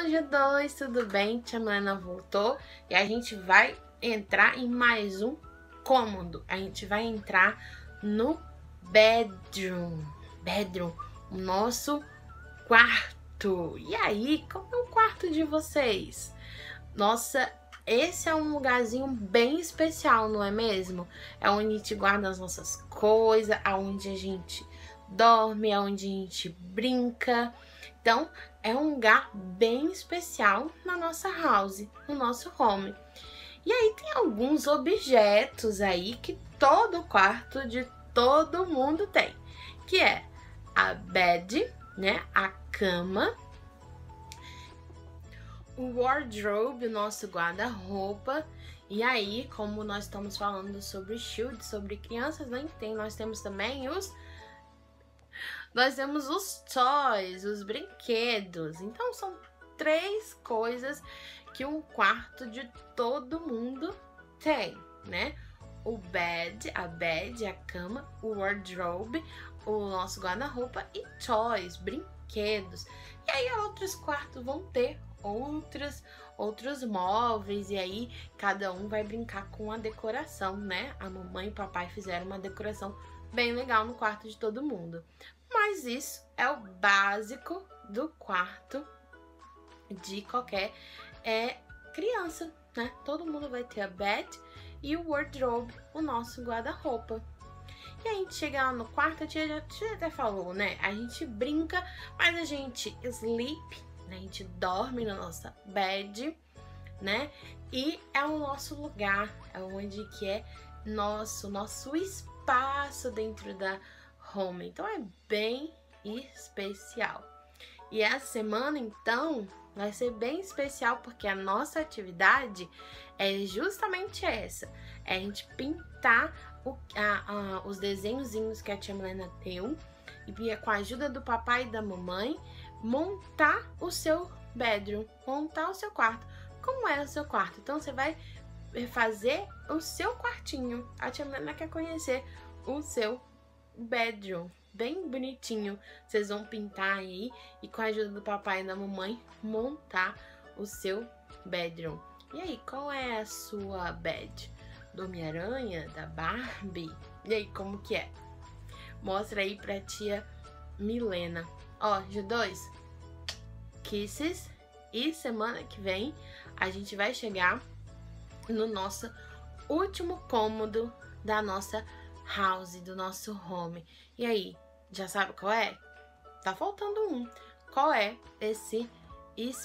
G2, tudo bem? Tia Milena voltou e a gente vai entrar em mais um cômodo. A gente vai entrar no bedroom, o nosso quarto. E aí, como é o quarto de vocês? Nossa, esse é um lugarzinho bem especial, não é mesmo? É onde a gente guarda as nossas coisas, aonde a gente dorme, aonde a gente brinca. Então, é um lugar bem especial na nossa house, no nosso home. E aí tem alguns objetos aí que todo quarto de todo mundo tem, que é a bed, né, a cama, o wardrobe, o nosso guarda-roupa. E aí, como nós estamos falando sobre shield, sobre crianças, né, nós temos também os toys, os brinquedos. Então são três coisas que um quarto de todo mundo tem, né? O bed, a cama, o wardrobe, o nosso guarda-roupa e toys, brinquedos. E aí outros quartos vão ter outros móveis, e aí cada um vai brincar com a decoração, né? A mamãe e o papai fizeram uma decoração bem legal no quarto de todo mundo. Mas isso é o básico do quarto de qualquer criança, né? Todo mundo vai ter a bed e o wardrobe, o nosso guarda-roupa. E a gente chega lá no quarto, a tia já até falou, né? A gente brinca, mas a gente sleep, né? A gente dorme na nossa bed, né? E é o nosso lugar, é onde que é nosso espaço dentro da home. Então é bem especial. E essa semana, então, vai ser bem especial porque a nossa atividade é justamente essa. É a gente pintar os desenhozinhos que a tia Milena deu e com a ajuda do papai e da mamãe, montar o seu bedroom, montar o seu quarto. Como é o seu quarto? Então você vai fazer o seu quartinho. A tia Milena quer conhecer o seu bedroom, bem bonitinho. Vocês vão pintar aí e com a ajuda do papai e da mamãe montar o seu bedroom. E aí, qual é a sua bed? Do Homem-Aranha? Da Barbie? E aí, como que é? Mostra aí pra tia Milena. Ó, G2, kisses. E semana que vem a gente vai chegar no nosso último cômodo da nossa house, do nosso home. E aí, já sabe qual é? Tá faltando um. Qual é esse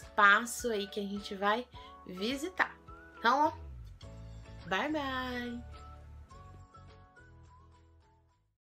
espaço aí que a gente vai visitar? Então, ó, bye bye!